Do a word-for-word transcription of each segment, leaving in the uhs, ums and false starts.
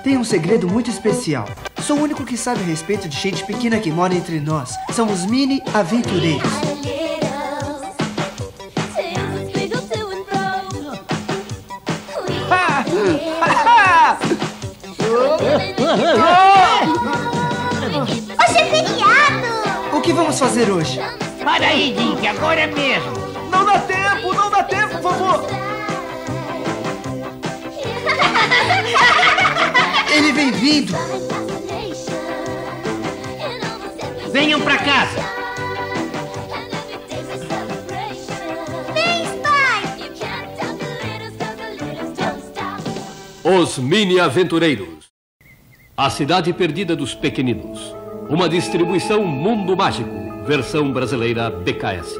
Tem um segredo muito especial. Sou o único que sabe a respeito de gente pequena que mora entre nós. São os mini aventureiros. Hoje é feriado! O que vamos fazer hoje? Para aí, Dink, agora mesmo. Não dá tempo, não dá tempo, vovô. Ele vem vindo. Venham pra casa. Vem, Spike! Os Mini Aventureiros. A Cidade Perdida dos Pequeninos. Uma distribuição Mundo Mágico. Versão brasileira B K S.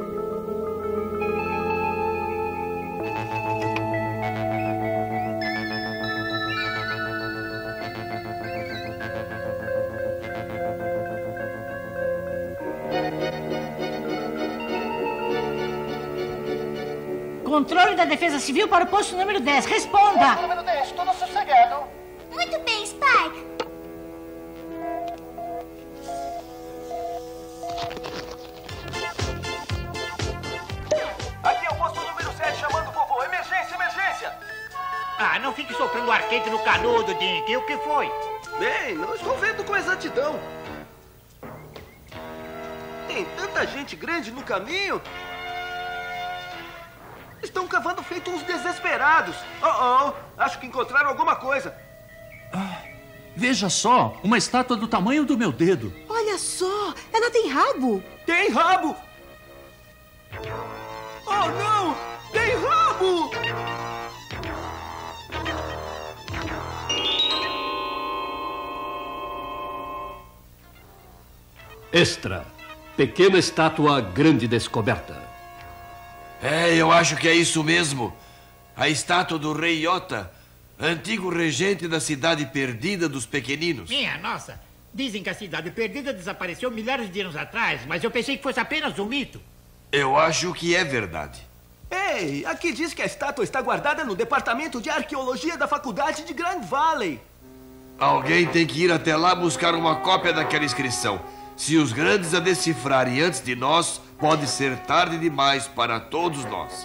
Controle da Defesa Civil para o posto número dez. Responda. Posto número dez, tudo sossegado. Muito bem, Spike. Aqui é o posto número sete chamando o vovô. Emergência, emergência. Ah, não fique soprando ar quente no canudo, Dink. O que foi? Bem, não estou vendo com exatidão. Tem tanta gente grande no caminho. Estão cavando feito uns desesperados. Oh, oh, acho que encontraram alguma coisa. Veja só, uma estátua do tamanho do meu dedo. Olha só, ela tem rabo. Tem rabo! Oh, não! Tem rabo! Extra. Pequena estátua, grande descoberta. É, eu acho que é isso mesmo. A estátua do rei Iota, antigo regente da cidade perdida dos pequeninos. Minha nossa. Dizem que a cidade perdida desapareceu milhares de anos atrás, mas eu pensei que fosse apenas um mito. Eu acho que é verdade. Ei, aqui diz que a estátua está guardada no departamento de arqueologia da faculdade de Grand Valley. Alguém tem que ir até lá buscar uma cópia daquela inscrição. Se os grandes a decifrarem antes de nós, pode ser tarde demais para todos nós.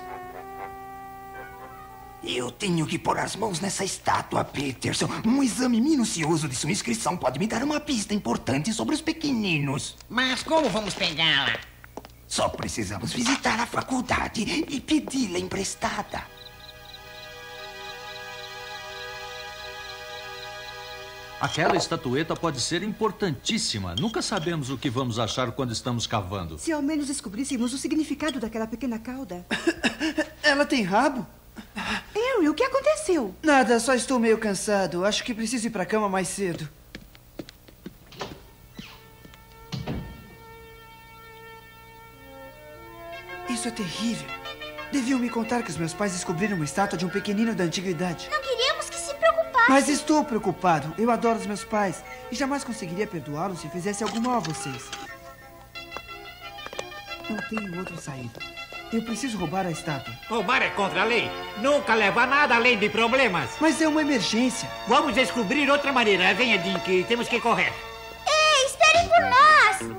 Eu tenho que pôr as mãos nessa estátua, Peterson. Um exame minucioso de sua inscrição pode me dar uma pista importante sobre os pequeninos. Mas como vamos pegá-la? Só precisamos visitar a faculdade e pedi-la emprestada. Aquela estatueta pode ser importantíssima. Nunca sabemos o que vamos achar quando estamos cavando. Se ao menos descobríssemos o significado daquela pequena cauda. Ela tem rabo? Harry, o que aconteceu? Nada, só estou meio cansado. Acho que preciso ir pra cama mais cedo. Isso é terrível. Deviam me contar que os meus pais descobriram uma estátua de um pequenino da antiguidade. Não queríamos que se preocupasse. Mas estou preocupado. Eu adoro os meus pais e jamais conseguiria perdoá-los se fizesse algum mal a vocês. Não tenho outra saída. Eu preciso roubar a estátua. Roubar é contra a lei. Nunca leva a nada além de problemas. Mas é uma emergência. Vamos descobrir outra maneira. Venha, Dink. Temos que correr. Ei, esperem por nós.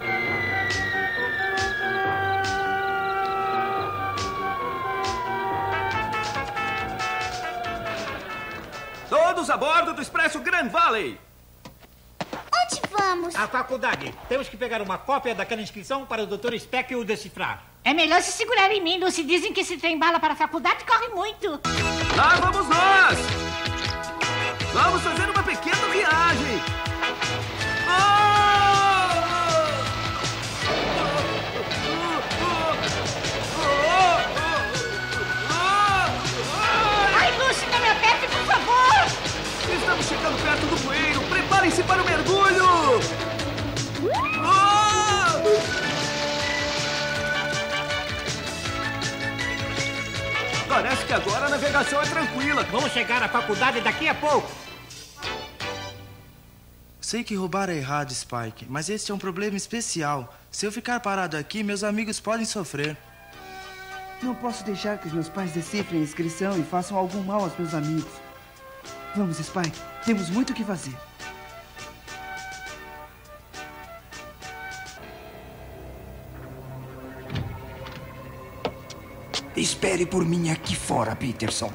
Todos a bordo do Expresso Grand Valley. Onde vamos? À faculdade. Temos que pegar uma cópia daquela inscrição para o doutor Speck o decifrar. É melhor se segurar em mim. Não se dizem que esse trem bala para a faculdade corre muito. Lá vamos nós! Vamos fazer uma pequena viagem. Ai, Lucy, não me aperte, por favor! Estamos chegando perto do bueiro. Preparem-se para o mergulho! Parece que agora a navegação é tranquila. Vamos chegar à faculdade daqui a pouco. Sei que roubar é errado, Spike, mas esse é um problema especial. Se eu ficar parado aqui, meus amigos podem sofrer. Não posso deixar que os meus pais decifrem a inscrição e façam algum mal aos meus amigos. Vamos, Spike. Temos muito o que fazer. Espere por mim aqui fora, Peterson.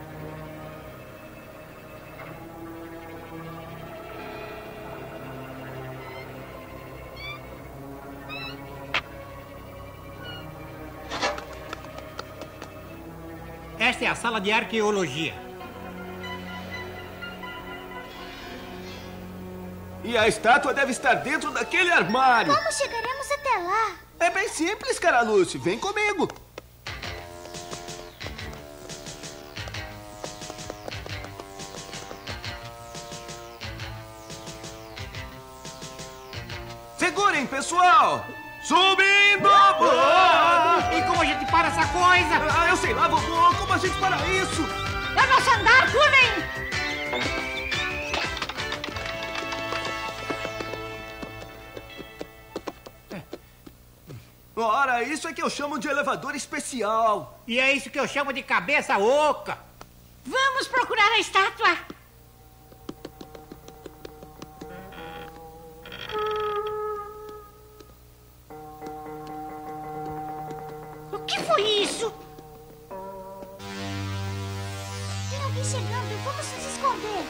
Esta é a sala de arqueologia. E a estátua deve estar dentro daquele armário. Como chegaremos até lá? É bem simples, Caraluce. Vem comigo. Segurem, pessoal! Subindo! Ah! E como a gente para essa coisa? Ah, eu sei lá, vovô. Como a gente para isso? É nosso andar, pulem! Ora, isso é que eu chamo de elevador especial. E é isso que eu chamo de cabeça oca. Vamos procurar a estátua. O que foi isso? Tem alguém chegando. Vamos nos esconder.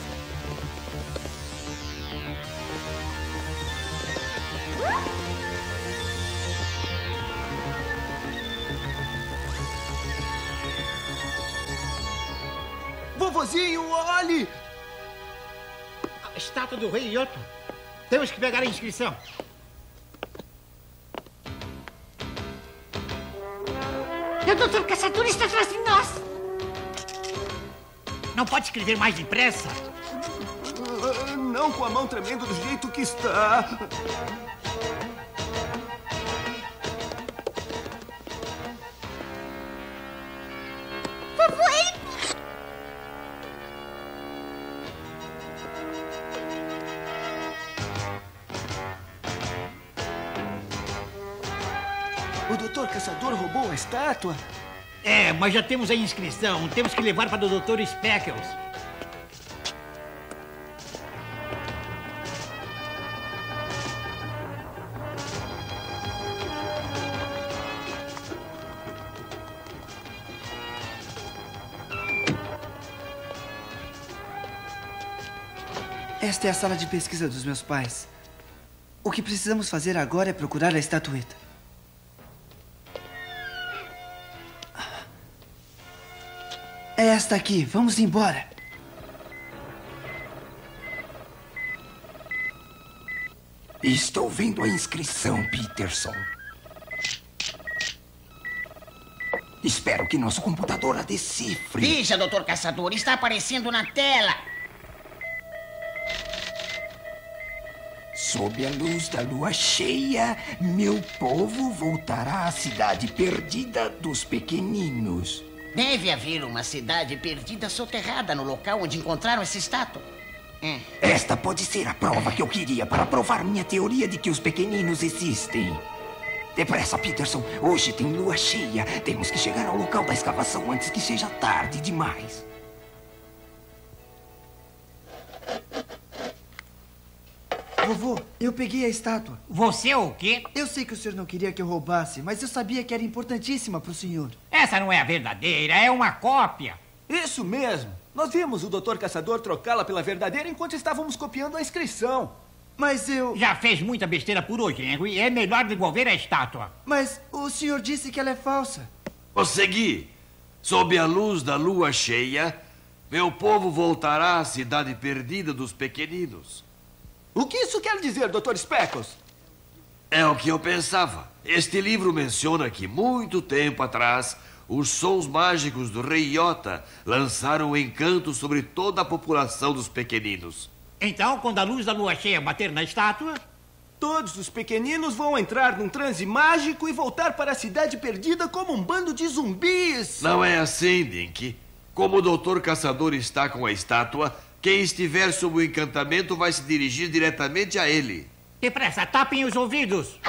Vovozinho, olhe! A estátua do rei Yoto. Temos que pegar a inscrição. O doutor Caçador está atrás de nós. Não pode escrever mais depressa? Uh, não com a mão tremendo do jeito que está. Vovô, ele... O doutor Caçador roubou a estátua? É, mas já temos a inscrição. Temos que levar para o doutor Speckles. Esta é a sala de pesquisa dos meus pais. O que precisamos fazer agora é procurar a estatueta. É esta aqui. Vamos embora. Estou vendo a inscrição, Peterson. Espero que nosso computador a decifre. Veja, doutor Caçador, está aparecendo na tela. Sob a luz da lua cheia, meu povo voltará à cidade perdida dos pequeninos. Deve haver uma cidade perdida soterrada no local onde encontraram essa estátua. Hum. Esta pode ser a prova que eu queria para provar minha teoria de que os pequeninos existem. Depressa, Peterson. Hoje tem lua cheia. Temos que chegar ao local da escavação antes que seja tarde demais. Vovô, eu peguei a estátua. Você o quê? Eu sei que o senhor não queria que eu roubasse, mas eu sabia que era importantíssima para o senhor. Essa não é a verdadeira, é uma cópia. Isso mesmo. Nós vimos o doutor Caçador trocá-la pela verdadeira enquanto estávamos copiando a inscrição. Mas eu... Já fez muita besteira por hoje, Henry. É melhor devolver a estátua. Mas o senhor disse que ela é falsa. Consegui. Sob a luz da lua cheia, meu povo voltará à cidade perdida dos pequeninos. O que isso quer dizer, doutor Speckles? É o que eu pensava. Este livro menciona que, muito tempo atrás, os sons mágicos do rei Iota lançaram um encanto sobre toda a população dos pequeninos. Então, quando a luz da lua cheia bater na estátua... Todos os pequeninos vão entrar num transe mágico e voltar para a cidade perdida como um bando de zumbis. Não é assim, Dink. Como o doutor Caçador está com a estátua, quem estiver sob o encantamento vai se dirigir diretamente a ele. Depressa, tapem os ouvidos.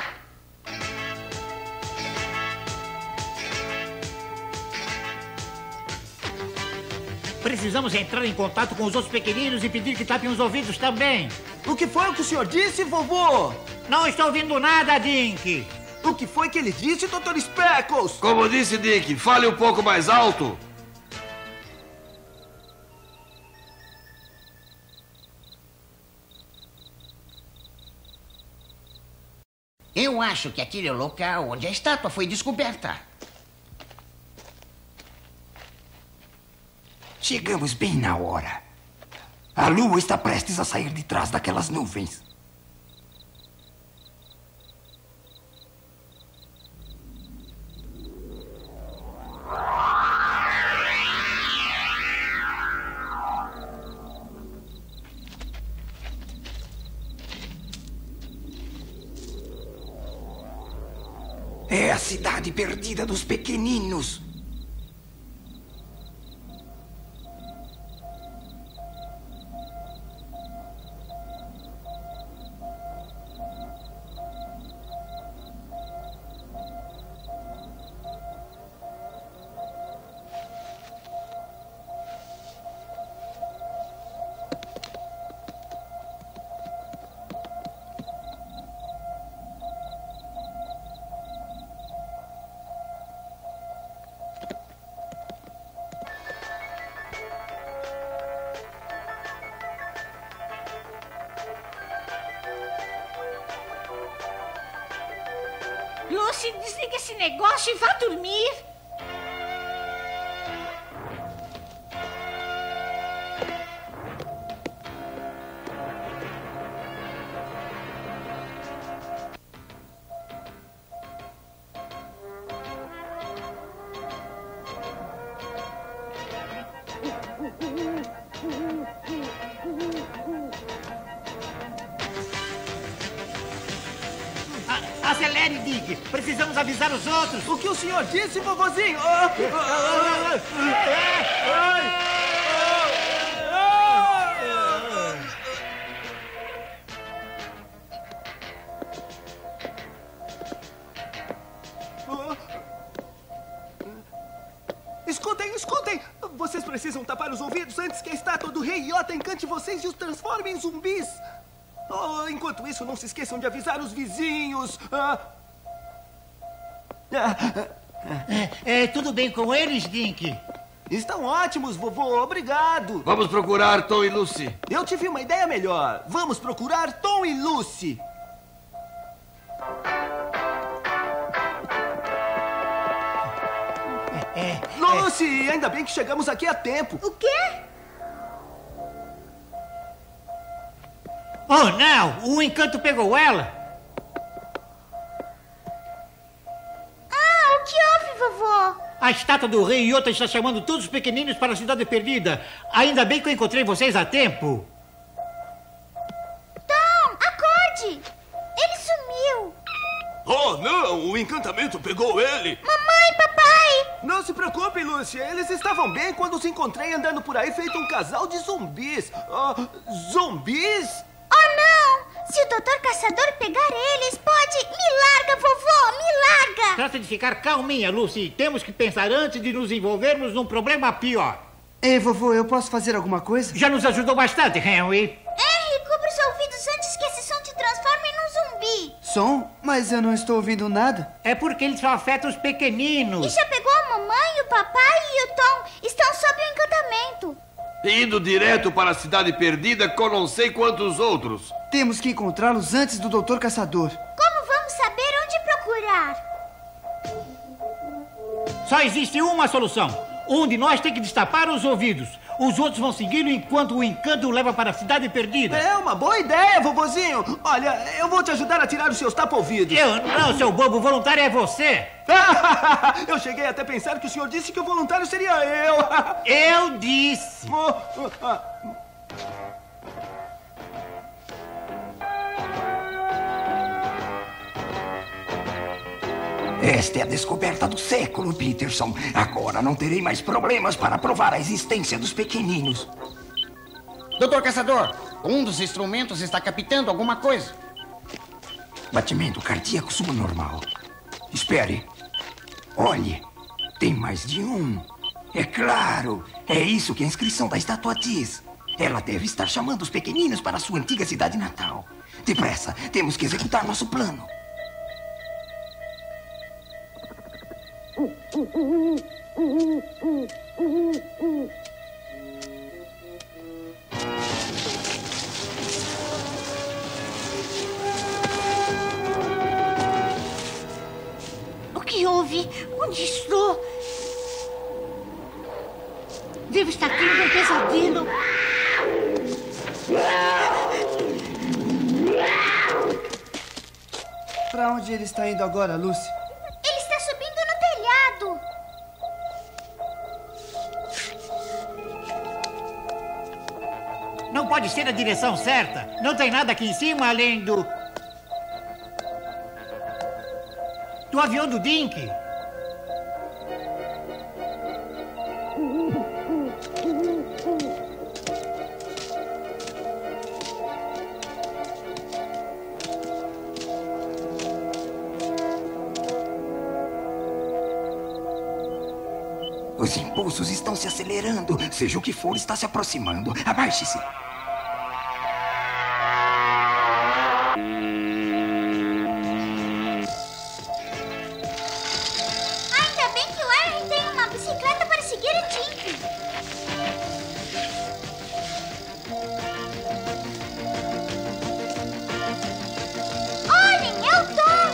Precisamos entrar em contato com os outros pequeninos e pedir que tapem os ouvidos também. O que foi o que o senhor disse, vovô? Não estou ouvindo nada, Dink. O que foi que ele disse, doutor Speckles? Como disse Dink, fale um pouco mais alto. Eu acho que aquele é o local onde a estátua foi descoberta. Chegamos bem na hora. A lua está prestes a sair de trás daquelas nuvens. É a cidade perdida dos pequeninos. Lucy, desliga esse negócio e vá dormir. Acelere, Dink. Precisamos avisar os outros. O que o senhor disse, vovozinho? Ah, ah, ah, Escutem, escutem! Vocês precisam tapar os ouvidos antes que a estátua do Rei Iota encante vocês e os transforme em zumbis. Oh, enquanto isso, não se esqueçam de avisar os vizinhos. Ah. É, é, tudo bem com eles, Dink? Estão ótimos, vovô. Obrigado. Vamos procurar Tom e Lucy. Eu tive uma ideia melhor. Vamos procurar Tom e Lucy. É, Lucy, ainda bem que chegamos aqui a tempo. O quê? Oh, não! O encanto pegou ela! Ah, o que houve, vovô? A estátua do Rei Iota está chamando todos os pequeninos para a Cidade Perdida. Ainda bem que eu encontrei vocês a tempo. Tom, acorde! Ele sumiu. Oh, não! O encantamento pegou ele. Mamãe, papai! Não se preocupe, Lucy. Eles estavam bem quando os encontrei andando por aí feito um casal de zumbis. Oh, zumbis? Oh, não! Se o doutor Caçador pegar eles, pode... Me larga, vovô! Me larga! Trata de ficar calminha, Lucy. Temos que pensar antes de nos envolvermos num problema pior. Ei, vovô, eu posso fazer alguma coisa? Já nos ajudou bastante, Henry. Henry, cubra os ouvidos antes que esse som te transforme num zumbi. Som? Mas eu não estou ouvindo nada. É porque ele só afeta os pequeninos. E já pegou a mamãe, o papai e o Tom. Estão sob o encantamento. Indo direto para a Cidade Perdida com não sei quantos outros. Temos que encontrá-los antes do doutor Caçador. Como vamos saber onde procurar? Só existe uma solução. Um de nós tem que destapar os ouvidos. Os outros vão segui-lo enquanto o encanto o leva para a Cidade Perdida. É uma boa ideia, vovozinho. Olha, eu vou te ajudar a tirar os seus tapa-ouvidos. Eu não, seu bobo. O voluntário é você. Eu cheguei até a pensar que o senhor disse que o voluntário seria eu. Eu disse. Esta é a descoberta do século, Peterson. Agora não terei mais problemas para provar a existência dos pequeninos. Doutor Caçador, um dos instrumentos está captando alguma coisa. Batimento cardíaco subnormal. Espere. Olhe, tem mais de um. É claro. É isso que a inscrição da estátua diz. Ela deve estar chamando os pequeninos para sua antiga cidade natal. Depressa, temos que executar nosso plano. O que houve? Onde estou? Devo estar tendo um pesadelo. Pra onde ele está indo agora, Lucy? Ele está subindo no telhado. Não pode ser a direção certa. Não tem nada aqui em cima além do... do avião do Dink. Os impulsos estão se acelerando. Seja o que for, está se aproximando. Abaixe-se. Ainda bem que Larry tem uma bicicleta para seguir o Dink. Olhem, é o Tom!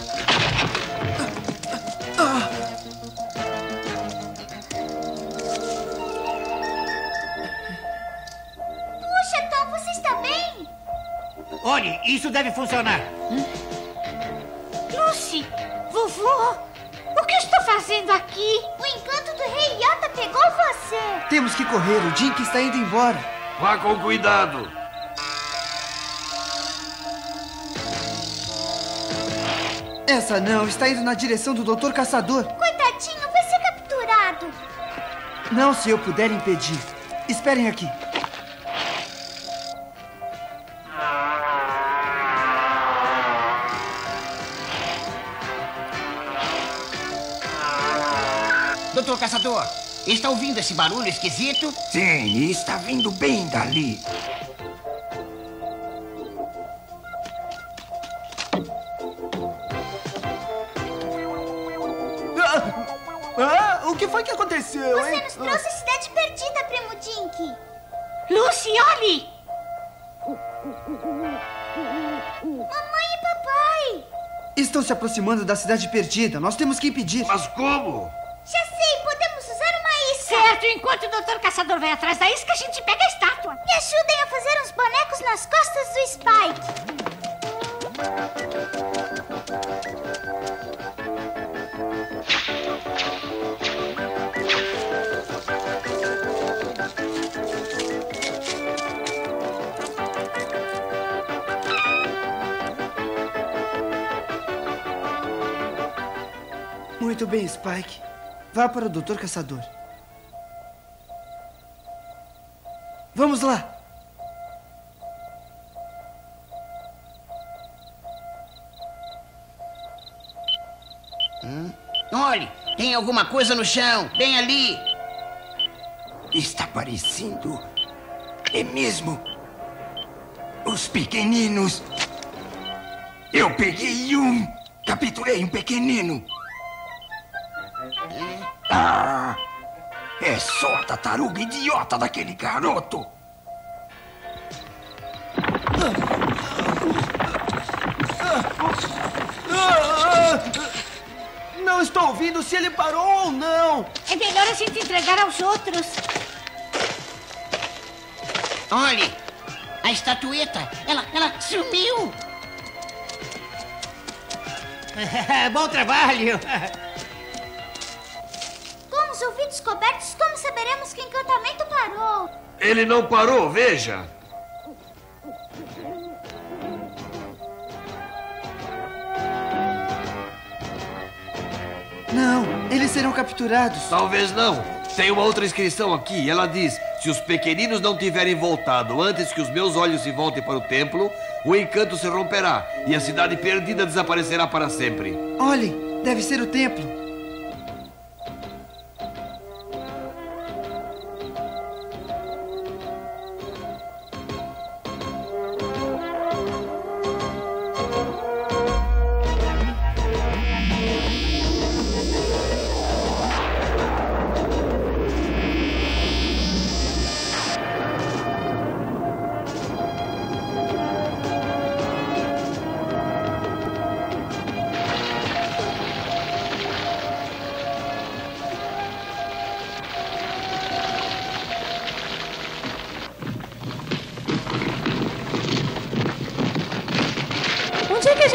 Puxa, Tom, você está bem? Olhe, isso deve funcionar. Lucy, vovô, o que estou fazendo aqui? O encanto do Rei Iota pegou você. Temos que correr, o Dink está indo embora. Vá com cuidado. Essa não, está indo na direção do doutor Caçador. Coitadinho, vai ser capturado. Não se eu puder impedir. Esperem aqui. Doutor Caçador, está ouvindo esse barulho esquisito? Sim, e está vindo bem dali. Ah, o que foi que aconteceu, Você hein? nos trouxe a cidade perdida, primo Dink. Lucy, olhe! Mamãe e papai. Estão se aproximando da cidade perdida. Nós temos que impedir. Mas como? Já sei, podemos usar uma isca. Certo, enquanto o doutor Caçador vai atrás da isca, a gente pega a estátua. Me ajudem a fazer uns bonecos nas costas do Spike. Muito bem, Spike. Vá para o doutor Caçador. Vamos lá. Hum? Olhe, tem alguma coisa no chão, bem ali. Está parecendo... É mesmo... Os pequeninos... Eu peguei um... Capturei um pequenino. Ah! É só a tartaruga idiota daquele garoto. Não estou ouvindo se ele parou ou não. É melhor a gente entregar aos outros. Olhe, a estatueta, ela, ela sumiu. Bom trabalho. Com os ouvidos cobertos, como saberemos que o encantamento parou? Ele não parou, veja. Não, eles serão capturados. Talvez não. Tem uma outra inscrição aqui. Ela diz: se os pequeninos não tiverem voltado antes que os meus olhos se voltem para o templo, o encanto se romperá e a cidade perdida desaparecerá para sempre. Olhem, deve ser o templo.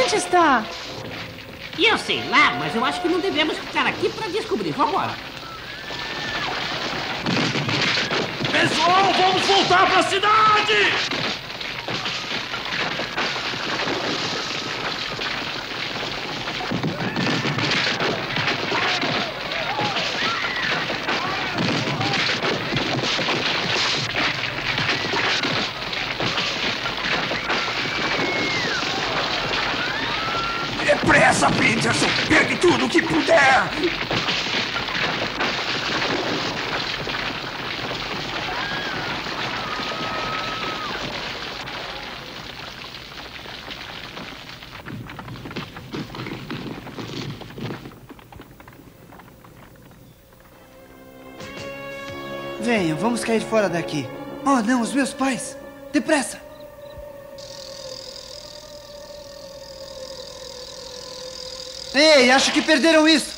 onde está? E eu sei lá, mas eu acho que não devemos ficar aqui para descobrir. Vambora. Pessoal, vamos voltar para a cidade! Depressa, Peterson! Pegue tudo o que puder! Venham, vamos cair fora daqui. Oh, não, os meus pais! Depressa! Ei, acho que perderam isso!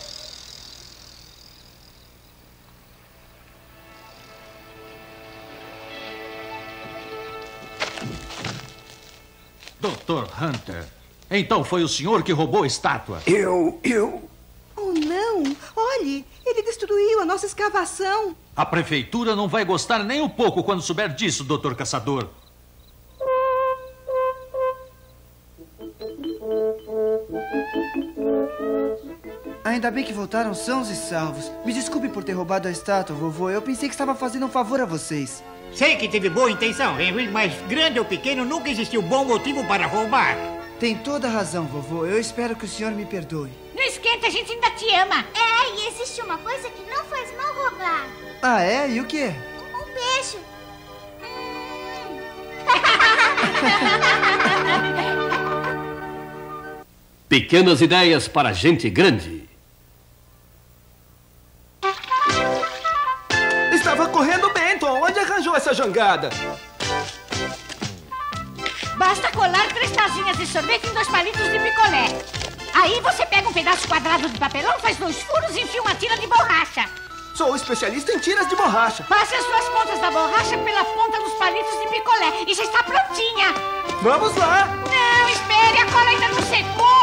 doutor Hunter, então foi o senhor que roubou a estátua? Eu, eu... Oh, não! Olhe, ele destruiu a nossa escavação. A prefeitura não vai gostar nem um pouco quando souber disso, doutor Caçador. Ainda bem que voltaram sãos e salvos. Me desculpe por ter roubado a estátua, vovô. Eu pensei que estava fazendo um favor a vocês. Sei que teve boa intenção, Henry, mas grande ou pequeno, nunca existiu bom motivo para roubar. Tem toda a razão, vovô. Eu espero que o senhor me perdoe. Não esquenta, a gente ainda te ama. É, e existe uma coisa que não faz mal roubar. Ah, é? E o quê? Um beijo. Pequenas ideias para gente grande. Estava correndo Benton. Onde arranjou essa jangada? Basta colar três tazinhas de sorvete em dois palitos de picolé. Aí você pega um pedaço quadrado de papelão, faz dois furos e enfia uma tira de borracha. Sou especialista em tiras de borracha. Passe as duas pontas da borracha pela ponta dos palitos de picolé e já está prontinha. Vamos lá. Não, espere, a cola ainda não secou.